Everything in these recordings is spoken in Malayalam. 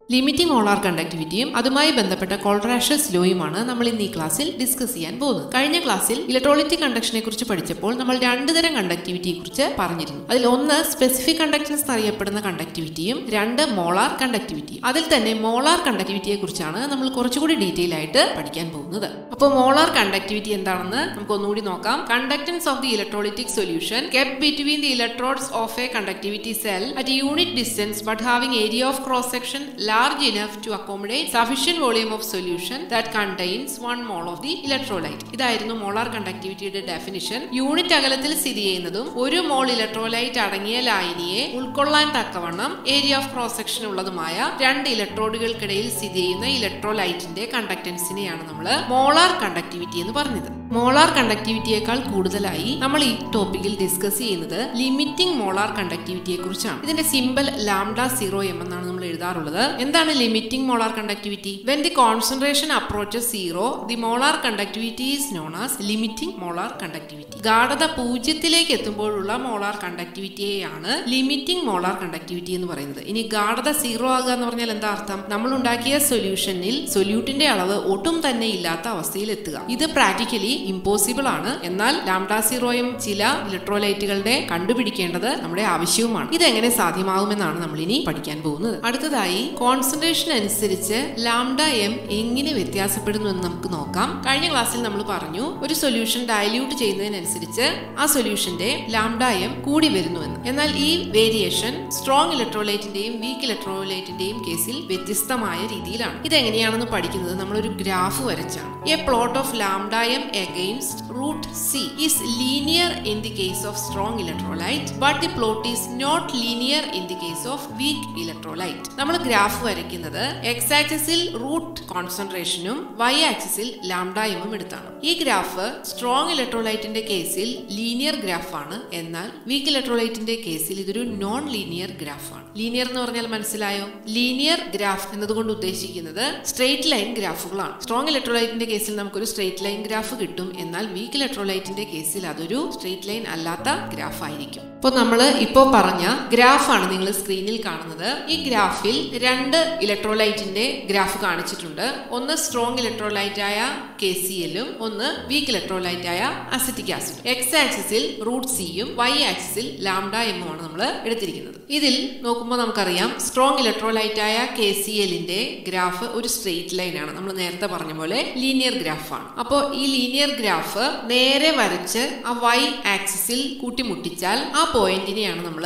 ലിമിറ്റിംഗ് മോളാർ കണ്ടക്ടിവിറ്റിയും അതുമായി ബന്ധപ്പെട്ട കോൾറാഷസ് ലോയുമാണ് നമ്മൾ ഇന്ന് ഈ ക്ലാസ്സിൽ ഡിസ്കസ് ചെയ്യാൻ പോകുന്നത്. കഴിഞ്ഞ ക്ലാസ്സിൽ ഇലക്ട്രോലൈറ്റിക് കണ്ടക്ഷനെ കുറിച്ച് പഠിച്ചപ്പോൾ നമ്മൾ രണ്ട് തരം കണ്ടക്ടിവിറ്റിയെ കുറിച്ച് പറഞ്ഞിരുന്നു. അതിൽ ഒന്ന് സ്പെസിഫിക് കണ്ടക്ടൻസ് എന്നറിയപ്പെടുന്ന കണ്ടക്ടിവിറ്റിയും രണ്ട് മോളാർ കണ്ടക്ടിവിറ്റിയും. അതിൽ തന്നെ മോളാർ കണ്ടക്ടിവിറ്റിയെ കുറിച്ചാണ് നമ്മൾ കുറച്ചുകൂടി ഡീറ്റെയിൽ ആയിട്ട് പഠിക്കാൻ പോകുന്നത്. അപ്പോൾ മോളാർ കണ്ടക്ടിവിറ്റി എന്താണെന്ന് നമുക്ക് ഒന്നുകൂടി നോക്കാം. Conductance of the electrolytic solution kept between the electrodes of a conductivity cell at a unit distance but having area of cross section large enough to accommodate sufficient volume of solution that contains 1 mole of the electrolyte. ഇതായിരുന്നു മോളാർ കണ്ടക്ടിവിറ്റിയുടെ ഡെഫിനിഷൻ. യൂണിറ്റ് അകലത്തിൽ സ്ഥിതി ചെയ്യുന്നതും 1 മോൾ ഇലക്ട്രോലൈറ്റ് അടങ്ങിയ ലായനിയെ ഉൾക്കൊള്ളാൻ തക്കവണ്ണം ഏരിയ ഓഫ് ക്രോസ് സെക്ഷൻ ഉള്ളതുമായ രണ്ട് ഇലക്ട്രോഡുകൾക്കിടയിൽ സ്ഥിതി ചെയ്യുന്ന ഇലക്ട്രോലൈറ്റിന്റെ കണ്ടക്ടൻസിനെയാണ് നമ്മൾ മോളാർ കണ്ടക്ടിവിറ്റി എന്ന് പറഞ്ഞത്. മോളാർ കണ്ടക്ടിവിറ്റിയേക്കാൾ കൂടുതലായി നമ്മൾ ഈ ടോപ്പിക്കിൽ ഡിസ്കസ് ചെയ്യുന്നത് ലിമിറ്റിംഗ് മോളാർ കണ്ടക്ടിവിറ്റിയെ കുറിച്ചാണ്. ഇതിന്റെ സിമ്പൽ λ0m എന്നാണ് നമ്മൾ എഴുതാറുള്ളത്. എന്താണ് limiting molar conductivity? When the concentration approaches 0 the molar conductivity is known as limiting molar conductivity. ഗാഢത 0 എത്തുമ്പോഴുള്ള മോളാർ കണ്ടക്ടിവിറ്റിയെയാണ് ലിമിറ്റിംഗ് മോളാർ കണ്ടക്ടിവിറ്റി എന്ന് പറയുന്നത്. ഇനി ഗാഢത 0 ആകുക എന്ന് പറഞ്ഞാൽ എന്താ അർത്ഥം? നമ്മൾ ഉണ്ടാക്കിയ സൊല്യൂഷനിൽ സൊല്യൂട്ടിന്റെ അളവ് ഒട്ടും തന്നെ ഇല്ലാത്ത അവസ്ഥയിൽ എത്തുക. ഇത് പ്രാക്ടിക്കലി ഇമ്പോസിബിൾ ആണ്. എന്നാൽ λ0m ചില ഇലക്ട്രോലൈറ്റുകളുടെ കണ്ടുപിടിക്കേണ്ടത് നമ്മുടെ ആവശ്യവുമാണ്. ഇതെങ്ങനെ സാധ്യമാകുമെന്നാണ് നമ്മൾ ഇനി പഠിക്കാൻ പോകുന്നത്. അടുത്തതായി കോൺസെൻട്രേഷൻ അനുസരിച്ച് λm എങ്ങനെ വ്യത്യാസപ്പെടുന്നു എന്ന് നമുക്ക് നോക്കാം. കഴിഞ്ഞ ക്ലാസ്സിൽ നമ്മൾ പറഞ്ഞു ഒരു സൊല്യൂഷൻ ഡയല്യൂട്ട് ചെയ്യുന്നതിനനുസരിച്ച് ആ സൊല്യൂഷന്റെ λm കൂടി വരുന്നുവെന്ന്. എന്നാൽ ഈ വേരിയേഷൻ സ്ട്രോങ് ഇലക്ട്രോലൈറ്റിന്റെയും വീക്ക് ഇലക്ട്രോലൈറ്റിന്റെയും കേസിൽ വ്യത്യസ്തമായ രീതിയിലാണ്. ഇതെങ്ങനെയാണെന്ന് പഠിക്കുന്നത് നമ്മളൊരു ഗ്രാഫ് വരച്ചാണ്. A plot of λm against root c is linear in the case of strong electrolyte but the plot is not linear in the case of weak electrolyte. നമ്മൾ ഗ്രാഫ് വരയ്ക്കുന്നത് x ആക്സിസിൽ റൂട്ട് കോൺസെൻട്രേഷനും y ആക്സിസിൽ λm എടുത്താണ്. ഈ ഗ്രാഫ് സ്ട്രോങ് ഇലക്ട്രോലൈറ്റിന്റെ കേസിൽ ലീനിയർ ഗ്രാഫാണ്. എന്നാൽ വീക്ക് ഇലക്ട്രോലൈറ്റിന്റെ കേസിൽ ഇതൊരു നോൺ ലീനിയർ ഗ്രാഫാണ്. ലീനിയർ എന്ന് പറഞ്ഞാൽ മനസ്സിലായോ? ലീനിയർ ഗ്രാഫ് എന്നതുകൊണ്ട് ഉദ്ദേശിക്കുന്നത് സ്ട്രെയിറ്റ് ലൈൻ ഗ്രാഫുകളാണ്. സ്ട്രോങ് ഇലക്ട്രോലൈറ്റിന്റെ കേസിൽ നമുക്കൊരു സ്ട്രെയിറ്റ് ലൈൻ ഗ്രാഫ് കിട്ടും. എന്നാൽ വീക്ക് ഇലക്ട്രോലൈറ്റിന്റെ കേസിൽ അതൊരു സ്ട്രെയിറ്റ് ലൈൻ അല്ലാത്ത ഗ്രാഫ് ആയിരിക്കും. അപ്പോൾ നമ്മൾ ഇപ്പോൾ പറഞ്ഞ ഗ്രാഫാണ് നിങ്ങൾ സ്ക്രീനിൽ കാണുന്നത്. ഈ ഗ്രാഫിൽ രണ്ട് ഇലക്ട്രോലൈറ്റിന്റെ ഗ്രാഫ് കാണിച്ചിട്ടുണ്ട്. ഒന്ന് സ്ട്രോങ് ഇലക്ട്രോലൈറ്റ് ആയ KCl-ഉം ഒന്ന് വീക്ക് ഇലക്ട്രോലൈറ്റ് ആയ അസറ്റിക് ആസിഡ്. എക്സ് ആക്സിസിൽ റൂട്ട് സിയും y ആക്സിസിൽ λm ആണ് നമ്മൾ എടുത്തിരിക്കുന്നത്. ഇതിൽ നോക്കുമ്പോൾ നമുക്കറിയാം സ്ട്രോങ് ഇലക്ട്രോലൈറ്റ് ആയ KCl-ന്റെ ഗ്രാഫ് ഒരു സ്ട്രെയിറ്റ് ലൈൻ ആണ്. നമ്മൾ നേരത്തെ പറഞ്ഞ പോലെ ലീനിയർ ഗ്രാഫാണ്. അപ്പോൾ ഈ ലീനിയർ ഗ്രാഫ് നേരെ വരച്ച് ആ y ആക്സിസിൽ കൂട്ടിമുട്ടിച്ചാൽ ആ പോയിന്റിനെയാണ് നമ്മൾ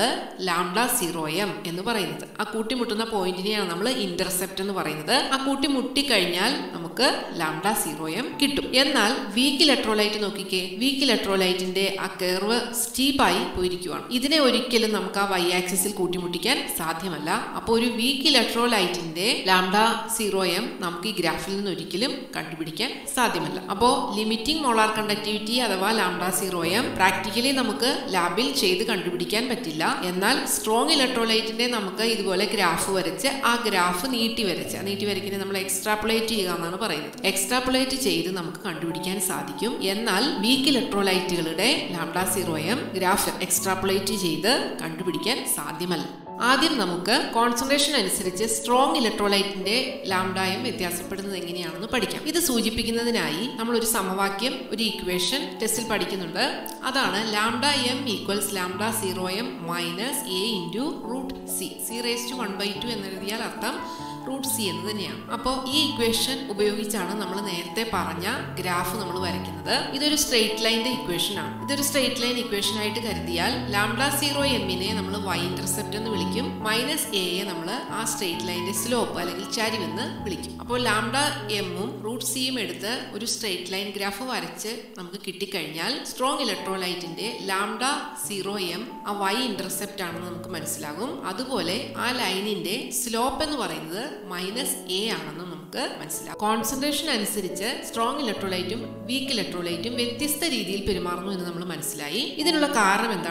λ0m എന്ന് പറയുന്നത്. ആ കൂട്ടിമുട്ടുന്ന പോയിന്റിനെയാണ് നമ്മൾ ഇന്റർസെപ്റ്റ് എന്ന് പറയുന്നത്. ആ കൂട്ടിമുട്ടി കഴിഞ്ഞാൽ നമുക്ക് λ0m കിട്ടും. എന്നാൽ വീക്ക് ഇലക്ട്രോലൈറ്റ് നോക്കിക്കേ, വീക്ക് ഇലക്ട്രോലൈറ്റിന്റെ ആ കർവ് സ്റ്റീപ്പായി പോയിരിക്കുകയാണ്. ഇതിനെ ഒരിക്കലും നമുക്ക് ആ y ആക്സിസിൽ കൂട്ടിമുട്ടിക്കാൻ സാധ്യമല്ല. അപ്പോൾ ഒരു വീക്ക് ഇലക്ട്രോലൈറ്റിന്റെ λ0m നമുക്ക് ഈ ഗ്രാഫിൽ നിന്ന് ഒരിക്കലും കണ്ടുപിടിക്കാൻ സാധ്യമല്ല. അപ്പോൾ ലിമിറ്റിംഗ് മോളാർ കണ്ടക്ടിവിറ്റി അഥവാ λ0m പ്രാക്ടിക്കലി നമുക്ക് ലാബിൽ ചെയ്ത് കണ്ടുപിടിക്കാൻ പറ്റില്ല. എന്നാൽ സ്ട്രോങ് ഇലക്ട്രോലൈറ്റിന്റെ നമുക്ക് ഇതുപോലെ ഗ്രാഫ് വരച്ച് ആ ഗ്രാഫ് നീട്ടി വരയ്ക്കുന്നത് നമ്മൾ എക്സ്ട്രാപ്പുലേറ്റ് ചെയ്യുക എന്നാണ് പറയുന്നത്. എക്സ്ട്രാപ്പുലേറ്റ് ചെയ്ത് നമുക്ക് കണ്ടുപിടിക്കാൻ സാധിക്കും. എന്നാൽ വീക്ക് ഇലക്ട്രോലൈറ്റുകളുടെ λ0m ഗ്രാഫ് എക്സ്ട്രാപ്പുലേറ്റ് ചെയ്ത് കണ്ടുപിടിക്കാൻ സാധ്യമല്ല. ആദ്യം നമുക്ക് കോൺസെൻട്രേഷൻ അനുസരിച്ച് സ്ട്രോങ് ഇലക്ട്രോലൈറ്റിന്റെ λm വ്യത്യാസപ്പെടുന്നത് എങ്ങനെയാണെന്ന് പഠിക്കാം. ഇത് സൂചിപ്പിക്കുന്നതിനായി നമ്മൾ ഒരു സമവാക്യം, ഒരു ഇക്വേഷൻ ടെസ്റ്റിൽ പഠിക്കുന്നുണ്ട്. അതാണ് λm equals λ0m minus a into root c. c⁻² എന്നെഴുതിയാൽ അർത്ഥം റൂട്ട് c എന്ന് തന്നെയാണ്. അപ്പോൾ ഈ ഇക്വേഷൻ ഉപയോഗിച്ചാണ് നമ്മൾ നേരത്തെ പറഞ്ഞ ഗ്രാഫ് നമ്മൾ വരയ്ക്കുന്നത്. ഇതൊരു സ്ട്രെയിറ്റ് ലൈൻ്റെ ഇക്വേഷൻ ആണ്. ഇതൊരു സ്ട്രെയിറ്റ് ലൈൻ ഇക്വേഷൻ ആയിട്ട് കരുതിയാൽ λ0m-നെ നമ്മൾ y ഇന്റർസെപ്റ്റ് എന്ന് വിളിക്കും. മൈനസ് a-യെ നമ്മൾ ആ സ്ട്രെയിറ്റ് ലൈൻ്റെ സ്ലോപ്പ് അല്ലെങ്കിൽ ചരിവെന്ന് വിളിക്കും. അപ്പോൾ λm-ഉം റൂട്ട് c-യും എടുത്ത് ഒരു സ്ട്രെയിറ്റ് ലൈൻ ഗ്രാഫ് വരച്ച് നമുക്ക് കിട്ടിക്കഴിഞ്ഞാൽ സ്ട്രോങ് ഇലക്ട്രോലൈറ്റിന്റെ λ0m ആ y ഇന്റർസെപ്റ്റ് ആണെന്ന് നമുക്ക് മനസ്സിലാകും. അതുപോലെ ആ ലൈനിന്റെ സ്ലോപ്പ് എന്ന് പറയുന്നത് -a ആണെന്നും നമുക്ക് മനസ്സിലാകും. കോൺസെൻട്രേഷൻ അനുസരിച്ച് സ്ട്രോങ് ഇലക്ട്രോലൈറ്റും വീക്ക് ഇലക്ട്രോലൈറ്റും വ്യത്യസ്ത രീതിയിൽ പെരുമാറുന്നു എന്ന് നമ്മൾ മനസ്സിലായി. ഇതിനുള്ള കാരണം എന്താണെന്നാണ് നമ്മൾ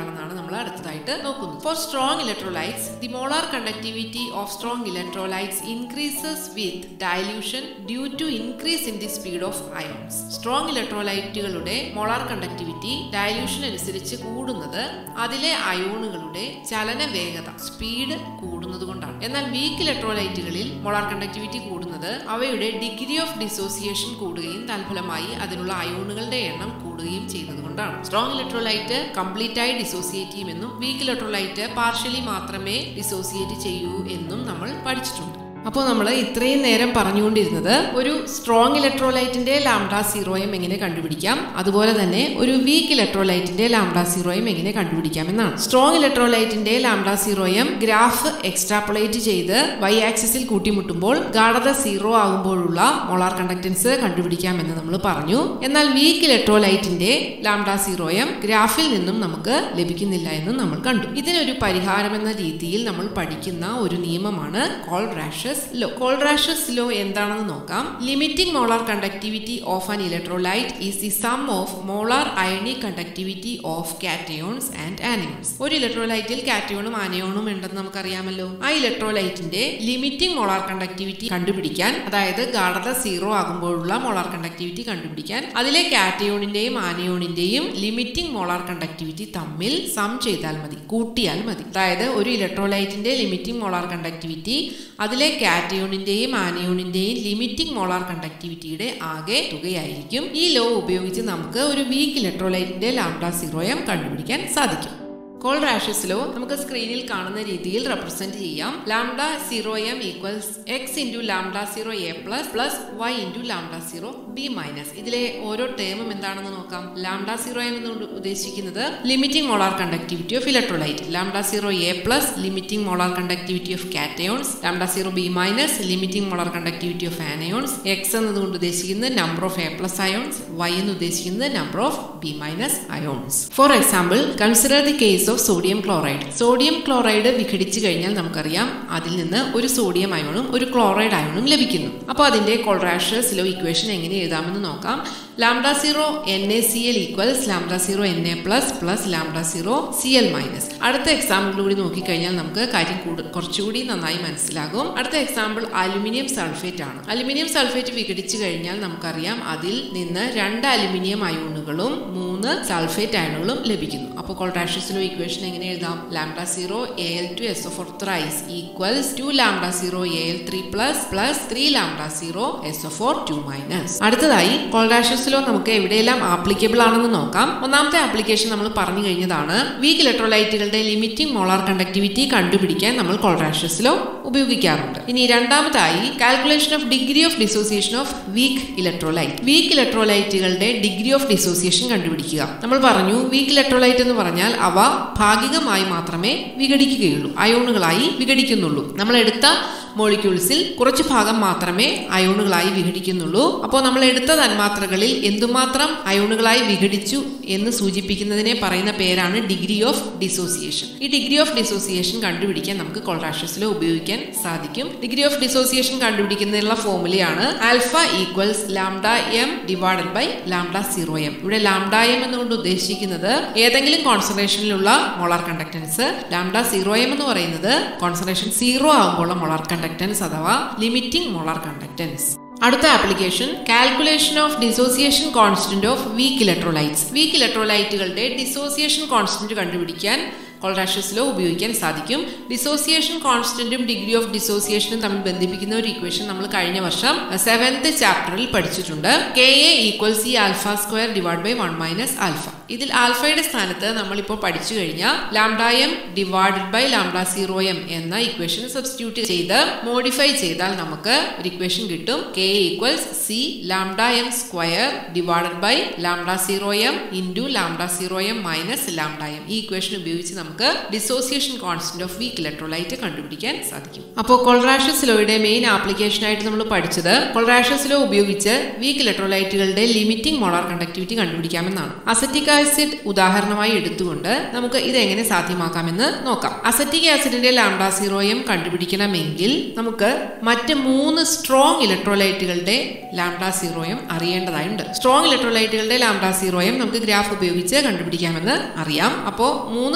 നമ്മൾ അടുത്തതായിട്ട് നോക്കുന്നത്. For strong electrolytes the molar conductivity of strong electrolytes increases with dilution due to increase in the speed of ions. Strong ഇലക്ട്രോലൈറ്റുകളുടെ മോളാർ കണ്ടക്ടിവിറ്റി ഡയല്യൂഷൻ അനുസരിച്ച് കൂടുന്നത് അതിലെ അയോണുകളുടെ ചലന വേഗത സ്പീഡ് കൂടുന്നത് കൊണ്ടാണ്. എന്നാൽ വീക്ക് ഇലക്ട്രോലൈറ്റുകളിൽ മോളാർ കണ്ടക്ടിവിറ്റി കൂടുന്നത് അവയുടെ ഡിഗ്രി ഓഫ് ഡിസോസിയേഷൻ കൂടുകയും തൽഫലമായി അതിനുള്ള അയോണുകളുടെ എണ്ണം കൂടുകയും ചെയ്യുന്നത് കൊണ്ടാണ്. സ്ട്രോങ് ഇലക്ട്രോലൈറ്റ് കംപ്ലീറ്റ് ആയി ഡിസോസിയേറ്റ് ചെയ്യുമെന്നും വീക്ക് ഇലക്ട്രോലൈറ്റ് പാർഷ്യലി മാത്രമേ ഡിസോസിയേറ്റ് ചെയ്യൂ എന്നും നമ്മൾ പഠിച്ചിട്ടുണ്ട്. അപ്പോൾ നമ്മൾ ഇത്രയും നേരം പറഞ്ഞുകൊണ്ടിരുന്നത് ഒരു സ്ട്രോങ് ഇലക്ട്രോലൈറ്റിന്റെ ലാംഡ സീറോയും എങ്ങനെ കണ്ടുപിടിക്കാം, അതുപോലെ തന്നെ ഒരു വീക്ക് ഇലക്ട്രോലൈറ്റിന്റെ ലാംഡ സീറോയും എങ്ങനെ കണ്ടുപിടിക്കാം എന്നാണ്. സ്ട്രോങ് ഇലക്ട്രോലൈറ്റിന്റെ ലാംഡ സീറോയും ഗ്രാഫ് എക്സ്ട്രാപ്പുലേറ്റ് ചെയ്ത് വൈ ആക്സിസിൽ കൂട്ടിമുട്ടുമ്പോൾ ഗാഢത 0 ആകുമ്പോഴുള്ള മോളാർ കണ്ടക്ടൻസ് കണ്ടുപിടിക്കാം എന്ന് നമ്മൾ പറഞ്ഞു. എന്നാൽ വീക്ക് ഇലക്ട്രോലൈറ്റിന്റെ ലാംഡ സീറോയും ഗ്രാഫിൽ നിന്നും നമുക്ക് ലഭിക്കുന്നില്ല എന്നും നമ്മൾ കണ്ടു. ഇതിനൊരു പരിഹാരം എന്ന രീതിയിൽ നമ്മൾ പഠിക്കുന്ന ഒരു നിയമമാണ് കോൾറാഷസ് ലോ. കോൾറാഷസ് ലോ എന്താണെന്ന് നോക്കാം. Limiting molar conductivity of an electrolyte is the sum of molar ionic conductivity of cations and anions. ഒരു ഇലക്ട്രോലൈറ്റിൽ കാറ്റയോണും ആനയോണും ഉണ്ടെന്ന് നമുക്കറിയാമല്ലോ. ആ ഇലക്ട്രോലൈറ്റിന്റെ ലിമിറ്റിംഗ് മോളാർ കണ്ടക്ടിവിറ്റി കണ്ടുപിടിക്കാൻ, അതായത് ഗാഢത 0 ആകുമ്പോഴുള്ള മോളാർ കണ്ടക്ടിവിറ്റി കണ്ടുപിടിക്കാൻ അതിലെ കാറ്റയോണിന്റെയും ആനയോണിന്റെയും ലിമിറ്റിംഗ് മോളാർ കണ്ടക്ടിവിറ്റി തമ്മിൽ സം ചെയ്താൽ മതി, കൂട്ടിയാൽ മതി. അതായത് ഒരു ഇലക്ട്രോലൈറ്റിന്റെ ലിമിറ്റിംഗ് മോളാർ കണ്ടക്ടിവിറ്റി അതിലെ കാറ്റയോണിന്റെയും ആനയോണിന്റെയും ലിമിറ്റിംഗ് മോളാർ കണ്ടക്ടിവിറ്റിയുടെ ആകെ തുകയായിരിക്കും. ഈ ലോ ഉപയോഗിച്ച് നമുക്ക് ഒരു വീക്ക് ഇലക്ട്രോലൈറ്റിന്റെ ലാംഡ സീറോയും കണ്ടുപിടിക്കാൻ സാധിക്കും. കോൾറാഷസ് ലോ നമുക്ക് സ്ക്രീനിൽ കാണുന്ന രീതിയിൽ റെപ്രസെന്റ് ചെയ്യാം. Lambda zero m equals x into lambda zero A plus plus y into lambda zero B minus. ഇതിലെ ഓരോ ടേമും എന്താണെന്ന് നോക്കാം. ലാംഡ സീറോ എം എന്ന് ഉദ്ദേശിക്കുന്നത് limiting molar conductivity of electrolyte, lambda zero A plus limiting molar conductivity of cations, lambda zero B minus limiting molar conductivity of anions. X എന്നതുകൊണ്ട് ഉദ്ദേശിക്കുന്നത് number of A plus ions, Y എന്ന് ഉദ്ദേശിക്കുന്നത് number of B minus ions. For example, consider the case of sodium chloride. Sodium chloride വിഘടിച്ചു കഴിഞ്ഞാൽ നമുക്കറിയാം അതിൽ നിന്ന് ഒരു സോഡിയം അയോണും ഒരു ക്ലോറൈഡ് അയോണും ലഭിക്കുന്നു. അപ്പോൾ അതിന്റെ കോൾറാഷസ് ലോ ഇക്വേഷൻ എങ്ങനെ എഴുതാമെന്ന് നോക്കാം. Lambda zero NaCl equals lambda zero Na plus plus lambda zero Cl minus. അടുത്ത എക്സാമ്പിൾ കൂടി നോക്കിക്കഴിഞ്ഞാൽ നമുക്ക് കാര്യം കുറച്ചുകൂടി നന്നായി മനസ്സിലാകും. അടുത്ത എക്സാമ്പിൾ അലുമിനിയം സൾഫേറ്റ് ആണ്. അലുമിനിയം സൾഫേറ്റ് വിഘടിച്ചു കഴിഞ്ഞാൽ നമുക്കറിയാം അതിൽ നിന്ന് 2 അലുമിനിയം അയോണുകളും 3 സൾഫേറ്റ് അയോണുകളും ലഭിക്കുന്നു. അപ്പോൾ കോൾറാഷസ് ലോ ഇക്വേഷൻ എങ്ങനെ എഴുതാം? Lambda zero Al2SO4 thrice equals 2 lambda zero Al3 plus plus 3 lambda zero SO4 2 minus. അടുത്തതായി കോൾറാഷസ് ലോ നമുക്ക് എവിടെയെല്ലാം ആപ്ലിക്കബിൾ ആണെന്ന് നോക്കാം. ഒന്നാമത്തെ ആപ്ലിക്കേഷൻ നമ്മൾ പറഞ്ഞു കഴിഞ്ഞതാണ്. വീക്ക് ഇലക്ട്രോലൈറ്റുകളുടെ ലിമിറ്റിംഗ് മോളാർ കണ്ടക്ടിവിറ്റി കണ്ടുപിടിക്കാൻ നമ്മൾ കോൾറാഷസ് ലോ ഉപയോഗിക്കാറുണ്ട്. ഇനി രണ്ടാമതായി calculation of degree of dissociation of weak electrolyte. Weak ഇലക്ട്രോലൈറ്റുകളുടെ ഡിഗ്രി ഓഫ് ഡിസോസിയേഷൻ കണ്ടുപിടിക്കുക. നമ്മൾ പറഞ്ഞു വീക്ക് ഇലക്ട്രോലൈറ്റ് എന്ന് പറഞ്ഞാൽ അവ ഭാഗികമായി മാത്രമേ വിഘടിക്കുകയുള്ളൂ, അയോണുകളായി വിഘടിക്കുന്നുള്ളൂ. നമ്മൾ എടുത്ത മോളിക്യൂൾസിൽ കുറച്ച് ഭാഗം മാത്രമേ അയോണുകളായി വിഘടിക്കുന്നുള്ളൂ. അപ്പോൾ നമ്മൾ എടുത്ത തന്മാത്രകളിൽ എന്തുമാത്രം അയോണുകളായി വിഘടിച്ചു എന്ന് സൂചിപ്പിക്കുന്നതിനെ പറയുന്ന പേരാണ് ഡിഗ്രി ഓഫ് ഡിസോസിയേഷൻ. ഈ ഡിഗ്രി ഓഫ് ഡിസോസിയേഷൻ കണ്ടുപിടിക്കാൻ നമുക്ക് കോൾറാഷസ് ലോ ഉപയോഗിക്കാൻ സാധിക്കും. ഡിഗ്രി ഓഫ് ഡിസോസിയേഷൻ കണ്ടുപിടിക്കുന്നതിനുള്ള ഫോർമുലയാണ് alpha equals lambda M divided by lambda zero M. ഇവിടെ ലാംഡ എം എന്നുകൊണ്ട് ഉദ്ദേശിക്കുന്നത് ഏതെങ്കിലും കോൺസെൻട്രേഷനിലുള്ള molar conductance, lambda zero M എന്ന് പറയുന്നത് കോൺസെൻട്രേഷൻ 0 ആകുമ്പോൾ മോളാർ കണ്ടക്ടൻസ് അഥവാ ലിമിറ്റിംഗ് മോളാർ കണ്ടക്ടൻസ്. അടുത്ത application calculation of dissociation constant of weak electrolytes. Weak ഇലക്ട്രോലൈറ്റുകളുടെ ഡിസോസിയേഷൻ കോൺസ്റ്റന്റ് കണ്ടുപിടിക്കാൻ കോൾറാഷസ് ലോ ഉപയോഗിക്കാൻ സാധിക്കും. ഡിസോസിയേഷൻ കോൺസ്റ്റന്റും ഡിഗ്രി ഓഫ് ഡിസോസിയേഷനും തമ്മിൽ ബന്ധിപ്പിക്കുന്ന ഒരു ഇക്വേഷൻ നമ്മൾ കഴിഞ്ഞ വർഷം 7th ചാപ്റ്ററിൽ പഠിച്ചിട്ടുണ്ട്. Ka ഈക്വൽസ് ഈ alpha square divide by 1 minus alpha. ഇതിൽ ആൽഫയുടെ സ്ഥാനത്ത് നമ്മളിപ്പോൾ പഠിച്ചു കഴിഞ്ഞാൽ lambda M divided by lambda zero M എന്ന ഇക്വേഷൻ സബ്സ്റ്റിറ്റ്യൂട്ട് ചെയ്ത് മോഡിഫൈ ചെയ്താൽ നമുക്ക് ഒരു ഇക്വേഷൻ കിട്ടും. K equals C lambda M square divided by lambda zero M into lambda zero M minus lambda M. ഈ ഇക്വേഷൻ ഉപയോഗിച്ച് നമുക്ക് dissociation constant of weak electrolyte കണ്ടുപിടിക്കാൻ സാധിക്കും. അപ്പോൾ കോൾറാഷസ് ലോയുടെ മെയിൻ ആപ്ലിക്കേഷൻ ആയിട്ട് നമ്മൾ പഠിച്ചത് കോൾറാഷസ് ലോ ഉപയോഗിച്ച് വീക്ക് ഇലക്ട്രോലൈറ്റുകളുടെ ലിമിറ്റിംഗ് മോളാർ കണ്ടക്ടിവിറ്റി കണ്ടുപിടിക്കാമെന്നാണ്. അസറ്റിക് ആസിഡ് ഉദാഹരണമായി എടുത്തുകൊണ്ട് നമുക്ക് ഇത് എങ്ങനെ സാധ്യമാക്കാമെന്ന് നോക്കാം. അസറ്റിക് ആസിഡിന്റെ ലാംഡ സീറോ എം കണ്ടുപിടിക്കണമെങ്കിൽ നമുക്ക് മറ്റ് 3 സ്ട്രോങ് ഇലക്ട്രോലൈറ്റുകളുടെ ലാംഡ സീറോ എം അറിയേണ്ടതായിട്ടുണ്ട്. സ്ട്രോങ് ഇലക്ട്രോലൈറ്റുകളുടെ ലാംഡ സീറോ എം നമുക്ക് ഗ്രാഫ് ഉപയോഗിച്ച് കണ്ടുപിടിക്കാമെന്ന് അറിയാം. അപ്പോൾ 3 സ്ട്രോങ്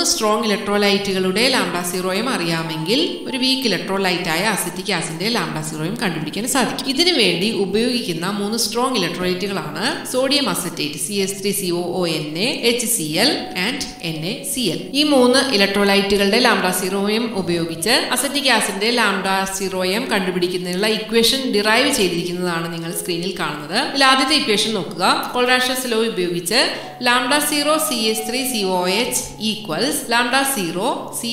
സ്ട്രോങ് ഇലക്ട്രോലൈറ്റുകളുടെ ലാംഡ സീറോയും അറിയാമെങ്കിൽ ഒരു വീക്ക് ഇലക്ട്രോലൈറ്റായ അസറ്റിക് ആസിഡിന്റെ ലാംഡ സീറോയും കണ്ടുപിടിക്കാൻ സാധിക്കും. ഇതിനു വേണ്ടി ഉപയോഗിക്കുന്ന 3 strong ഇലക്ട്രോലൈറ്റുകളാണ് sodium acetate CH3COONA, HCl and NaCl. ഈ 3 ഇലക്ട്രോലൈറ്റുകളുടെ ലാംഡ സീറോയും ഉപയോഗിച്ച് അസറ്റിക് ആസിഡിന്റെ ലാംഡ സീറോയും കണ്ടുപിടിക്കുന്നതിനുള്ള ഇക്വേഷൻ ഡിറൈവ് ചെയ്തിരിക്കുന്നതാണ് നിങ്ങൾ സ്ക്രീനിൽ കാണുന്നത്. ഇതിൽ ആദ്യത്തെ ഇക്വേഷൻ നോക്കുക. കോൾറാഷസ് ലോ ഉപയോഗിച്ച് lambda zero CH3COH equals lambda zero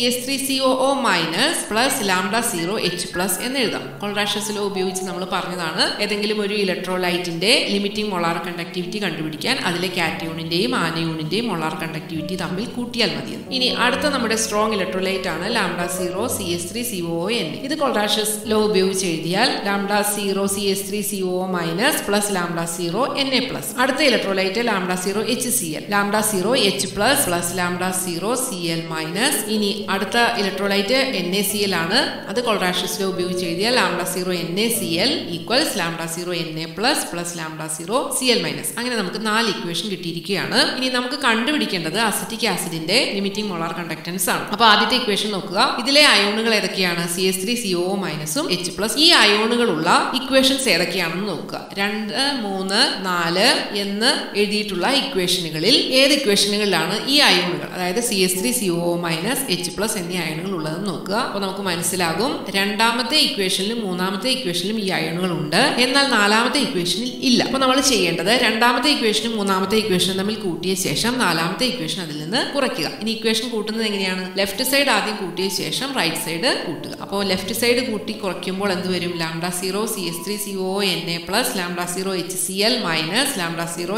CH3COO minus plus lambda zero H plus എന്ന് എഴുതാം. കോൾറാഷസ് ലോ ഉപയോഗിച്ച് നമ്മൾ പറഞ്ഞതാണ് ഏതെങ്കിലും ഒരു ഇലക്ട്രോലൈറ്റിന്റെ ലിമിറ്റിംഗ് മൊളാർ കണ്ടക്ടിവിറ്റി കണ്ടുപിടിക്കാൻ അതിലെ കാറ്റയോണിന്റെയും ആനയോണിന്റെയും മൊളാർ കണ്ടക്ടിവിറ്റി തമ്മിൽ കൂട്ടിയാൽ മതി. ഇനി അടുത്ത നമ്മുടെ സ്ട്രോങ് ഇലക്ട്രോലൈറ്റ് ആണ് ലാംഡ സീറോ CH3COONA. ഇത് കോൾറാഷസ് ലോ ഉപയോഗിച്ച് എഴുതിയാൽ lambda zero CH3COO minus plus lambda zero Na plus. അടുത്ത electrolyte lambda zero HCl, lambda zero H plus plus lambda zero Cl minus. ഇനി അടുത്ത ഇലക്ട്രോലൈറ്റ് NaCl ആണ്. അത് കോൾറാഷസ് ലോ ഉപയോഗിച്ച് എഴുതിയാൽ lambda zero NaCl equals lambda zero Na plus plus lambda zero Cl minus. അങ്ങനെ നമുക്ക് 4 ഇക്വേഷൻ കിട്ടിയിരിക്കുകയാണ്. ഇനി നമുക്ക് കണ്ടുപിടിക്കേണ്ടത് അസറ്റിക് ആസിഡിന്റെ ലിമിറ്റിംഗ് മോളാർ കണ്ടക്ടൻസ് ആണ്. അപ്പൊ ആദ്യത്തെ ഇക്വേഷൻ നോക്കുക. ഇതിലെ അയോണുകൾ ഏതൊക്കെയാണ്? CH3COO മൈനസും H plus. ഈ അയോണുകളുള്ള ഇക്വേഷൻസ് ഏതൊക്കെയാണെന്ന് നോക്കുക. 2, 3, 4 എന്ന് എഴുതിയിട്ടുള്ള ഇക്വേഷനുകളിൽ ഏത് ഇക്വേഷനുകളിലാണ് ഈ അയോണുകൾ, അതായത് CH3COO മൈനസ് H പ്ലസ് എന്നീ അയോണുകൾ ഉള്ളതെന്ന് നോക്കുക. അപ്പൊ നമുക്ക് മനസ്സിലാകും രണ്ടാമത്തെ ഇക്വേഷനിലും മൂന്നാമത്തെ ഇക്വേഷനിലും ഈ അയോണുകൾ ഉണ്ട്, എന്നാൽ നാലാമത്തെ ഇക്വേഷനിൽ ഇല്ല. അപ്പൊ നമ്മൾ ചെയ്യേണ്ടത് രണ്ടാമത്തെ ഇക്വേഷനും മൂന്നാമത്തെ ഇക്വേഷനും തമ്മിൽ കൂട്ടിയ ശേഷം നാലാമത്തെ ഇക്വേഷൻ അതിൽ നിന്ന് കുറയ്ക്കുക. ഇനി ഇക്വേഷൻ കൂട്ടുന്നത് എങ്ങനെയാണ്? ലെഫ്റ്റ് സൈഡ് ആദ്യം കൂട്ടിയ ശേഷം റൈറ്റ് സൈഡ് കൂട്ടുക. അപ്പോൾ ലെഫ്റ്റ് സൈഡ് കൂട്ടി കുറയ്ക്കുമ്പോൾ എന്ത് വരും? Lambda zero CH3COONA plus lambda zero HCl minus lambda zero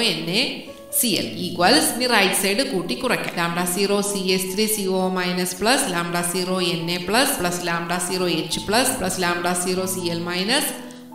NaCl equals. ഇനി റൈറ്റ് സൈഡ് കൂട്ടി കുറയ്ക്കാം. Lambda zero CH3COO minus plus lambda zero Na plus plus lambda zero H plus plus lambda zero Cl minus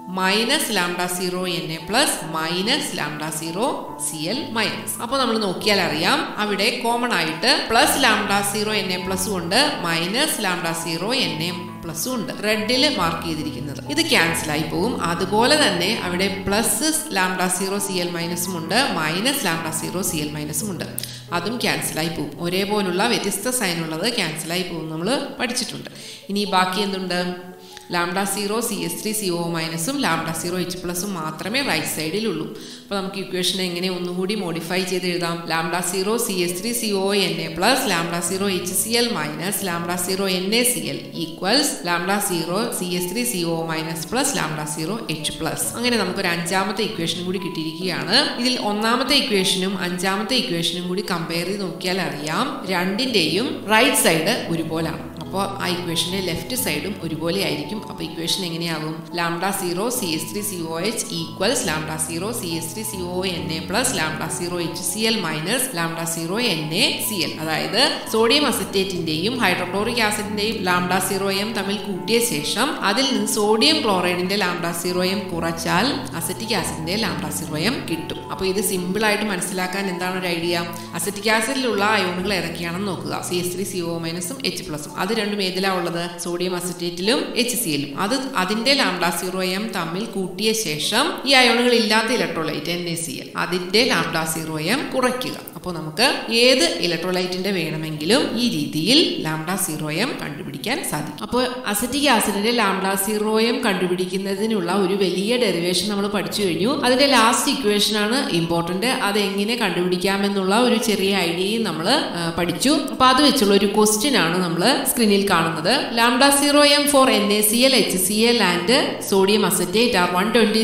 minus lambda zero Na plus minus lambda zero Cl minus. അപ്പൊ നമ്മൾ നോക്കിയാൽ അറിയാം അവിടെ കോമൺ ആയിട്ട് പ്ലസ് ലാംഡ സീറോ Na പ്ലസും ഉണ്ട്, മൈനസ് ലാംഡ സീറോ Na പ്ലസും ഉണ്ട്, റെഡിൽ മാർക്ക് ചെയ്തിരിക്കുന്നത്. ഇത് ക്യാൻസൽ ആയി പോകും. അതുപോലെ തന്നെ അവിടെ പ്ലസ് ലാംഡ സീറോ Cl മൈനസും ഉണ്ട്, മൈനസ് ലാംഡ സീറോ Cl മൈനസും ഉണ്ട്, അതും ക്യാൻസൽ ആയി പോകും. ഒരേപോലുള്ള വ്യത്യസ്ത സൈൻ ഉള്ളത് ക്യാൻസൽ ആയി പോകും നമ്മൾ പഠിച്ചിട്ടുണ്ട്. ഇനി ബാക്കി എന്തുണ്ട്? ലാംഡ സീറോ CH3COO മൈനസും ലാംഡ സീറോ H പ്ലസും മാത്രമേ റൈറ്റ് സൈഡിലുള്ളൂ. അപ്പോൾ നമുക്ക് ഇക്വേഷൻ എങ്ങനെ ഒന്നുകൂടി മോഡിഫൈ ചെയ്ത് എഴുതാം? Lambda zero CH3COONA plus lambda zero HCl minus lambda zero NaCl equals lambda zero CH3COO minus plus lambda zero H plus. അങ്ങനെ നമുക്കൊരു അഞ്ചാമത്തെ ഇക്വേഷൻ കൂടി കിട്ടിയിരിക്കുകയാണ്. ഇതിൽ ഒന്നാമത്തെ ഇക്വേഷനും അഞ്ചാമത്തെ ഇക്വേഷനും കൂടി കമ്പയർ ചെയ്ത് നോക്കിയാൽ അറിയാം രണ്ടിന്റെയും റൈറ്റ് സൈഡ് ഒരുപോലാണ്. അപ്പോൾ ആ ഇക്വേഷന്റെ ലെഫ്റ്റ് സൈഡും ഒരുപോലെ ആയിരിക്കും. അപ്പോൾ ഇക്വേഷൻ എങ്ങനെയാകും? Lambda zero CH3COH equals lambda zero CH3COONA plus lambda zero HCl minus lambda zero NaCl. അതായത് സോഡിയം അസറ്റേറ്റിന്റെയും ഹൈഡ്രോക്ലോറിക് ആസിഡിന്റെയും ലാംഡ സീറോയും തമ്മിൽ കൂട്ടിയ ശേഷം അതിൽ നിന്ന് സോഡിയം ക്ലോറൈഡിന്റെ ലാംഡ സീറോയും കുറച്ചാൽ അസറ്റിക് ആസിഡിന്റെ ലാംഡ സീറോയും കിട്ടും. അപ്പോൾ ഇത് സിമ്പിൾ ആയിട്ട് മനസ്സിലാക്കാൻ എന്താണ് ഒരു ഐഡിയ? അസറ്റിക് ആസിഡിലുള്ള അയോണുകൾ ഏതൊക്കെയാണെന്ന് നോക്കുക. CH3COO മൈനസും H പ്ലസും. അത് രണ്ടും ഏതിലാ ഉള്ളത്? സോഡിയം അസറ്റേറ്റിലും HClലും. അതിന്റെ ലാംഡ സീറോയും തമ്മിൽ കൂട്ടിയ ശേഷം ഈ അയോണുകൾ ഇല്ലാത്ത ഇലക്ട്രോലൈറ്റ് NaCl അതിന്റെ ലാംഡ സീറോയും കുറയ്ക്കുക. അപ്പോൾ നമുക്ക് ഏത് ഇലക്ട്രോലൈറ്റിന്റെ വേണമെങ്കിലും ഈ രീതിയിൽ ലാംഡ സീറോയും കണ്ടുപിടിക്കാൻ സാധിക്കും. അപ്പോൾ അസറ്റിക് ആസിഡിന്റെ ലാംഡ സീറോയും കണ്ടുപിടിക്കുന്നതിനുള്ള ഒരു വലിയ ഡെറിവേഷൻ നമ്മൾ പഠിച്ചു കഴിഞ്ഞു. അതിന്റെ ലാസ്റ്റ് ഇക്വേഷൻ ആണ് ഇമ്പോർട്ടന്റ്. അത് എങ്ങനെ കണ്ടുപിടിക്കാമെന്നുള്ള ഒരു ചെറിയ ഐഡിയയും നമ്മൾ പഠിച്ചു. അപ്പൊ അത് വെച്ചുള്ള ഒരു ക്വസ്റ്റ്യൻ ആണ് നമ്മൾ സ്ക്രീനിൽ കാണുന്നത്. ലാംഡ സീറോയും for NaCl, HCl and sodium acetate are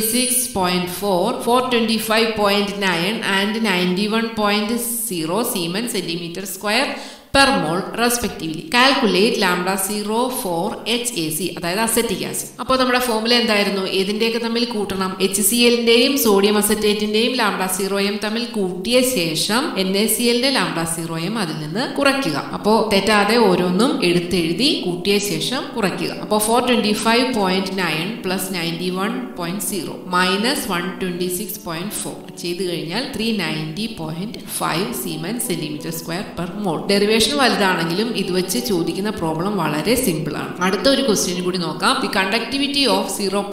126.4, 425.9 and 91.0 Siemens centimeter square per mole respectively. Calculate lambda 0 for HAC, അതായത് അസറ്റിക് ആസിഡ്. അപ്പോൾ നമ്മുടെ ഫോർമുല എന്തായിരുന്നു? ഏതിന്റെയൊക്കെ തമ്മിൽ കൂട്ടണം? HClന്റെയും സോഡിയം അസറ്റേറ്റിന്റെയും ലാംഡ സീറോയും തമ്മിൽ കൂട്ടിയ ശേഷം NaClന്റെ ലാംഡ സീറോയും അതിൽ നിന്ന് കുറയ്ക്കുക. അപ്പോൾ തെറ്റാതെ ഓരോന്നും എടുത്തെഴുതി കൂട്ടിയ ശേഷം കുറയ്ക്കുക. അപ്പോൾ 425.9 പ്ലസ് 91.0 മൈനസ് 126.4 ചെയ്ത് കഴിഞ്ഞാൽ 390.5 Siemens centimeter square per mole. Derivation equation വലുതാണെങ്കിലും ഇത് വെച്ച് ചോദിക്കുന്ന പ്രോബ്ലം വളരെ സിമ്പിൾ ആണ്. അടുത്ത ഒരു ക്വസ്റ്റ്യൻ കൂടി നോക്കാം. The conductivity of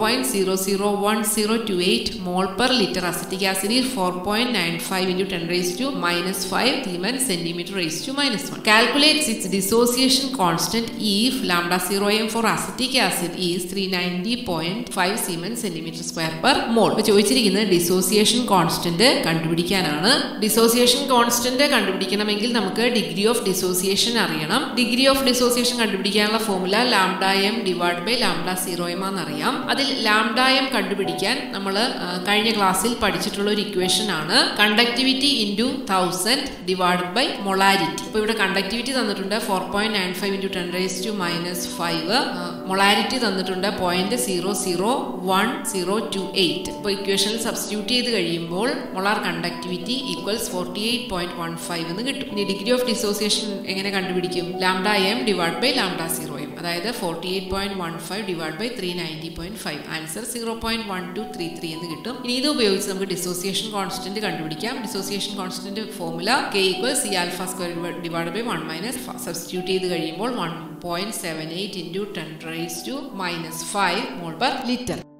0.00128 mol per liter acetic acid is 4.95 into 10 raised to minus 5 Siemens centimeter raised to minus 1. Calculates its dissociation constant if lambda 0m for acetic acid is 390.5 Siemens centimeter square per mole. ഇപ്പോൾ ചോദിച്ചിരിക്കുന്നത് ഡിസോസിയേഷൻ കോൺസ്റ്റന്റ് കണ്ടുപിടിക്കാനാണ്. ഡിസോസിയേഷൻ കോൺസ്റ്റന്റ് കണ്ടുപിടിക്കണമെങ്കിൽ നമുക്ക് ഡിഗ്രി ഓഫ് ഡിസോസിയേഷൻ അറിയണം. ഡിഗ്രി ഓഫ് ഡിസോസിയേഷൻ കണ്ടുപിടിക്കാനുള്ള formula lambda M divide by lambda 0m ആണെന്നറിയാം. അതിൽ ലാംഡ എം കണ്ടുപിടിക്കാൻ നമ്മൾ കഴിഞ്ഞ ക്ലാസ്സിൽ പഠിച്ചിട്ടുള്ള ഒരു ഇക്വേഷൻ ആണ് conductivity into 1000 divide by molarity. ഇപ്പോൾ ഇവിടെ കണ്ടക്ടിവിറ്റി തന്നിട്ടുണ്ട് 4.95 into 10 raise to minus 5. Molarity തന്നിട്ടുണ്ട് 0.01028. ഇപ്പോൾ ഇക്വേഷനിൽ സബ്സ്റ്റിറ്റ്യൂട്ട് ചെയ്ത് കഴിയുമ്പോൾ മൊളാർ കണ്ടക്ടിവിറ്റി ഈക്വൽസ് 48.15 എന്ന് കിട്ടും. ഇനി ഡിഗ്രി ഓഫ് ഡിസോസിയേഷൻ എങ്ങനെ കണ്ടുപിടിക്കും? Lambda M divide by lambda 0m, അതായത് 48.15 ഡിവൈഡ് ബൈ 390.5. ആൻസർ 0.1233 എന്ന് കിട്ടും. ഇനി ഇത് ഉപയോഗിച്ച് നമുക്ക് ഡിസോസിയേഷൻ കോൺസ്റ്റന്റ് കണ്ടുപിടിക്കാം. Dissociation constant formula K equals C alpha square divide by 1 minus substitute ചെയ്ത് കഴിയുമ്പോൾ 1.78 into 10 raised to minus 5 mole per liter.